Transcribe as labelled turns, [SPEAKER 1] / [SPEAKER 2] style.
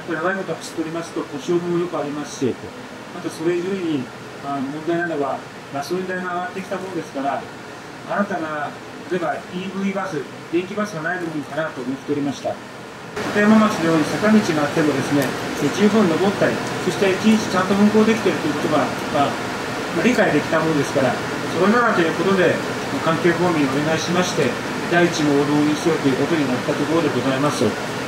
[SPEAKER 1] 長いこと走っておりますと、故障もよくありますし、あとそれ以上に問題なのは、ガソリン代が上がってきたものですから、新たな、例えば EV バス、電気バスがないのもいいかなと思っておりました。立山町のように坂道があってもですね、十分登ったり、そしていちいちちゃんと運行できているということが、理解できたものですから、それならということで、関係方面にお願いしまして、第一号を導入しようということになったところでございます。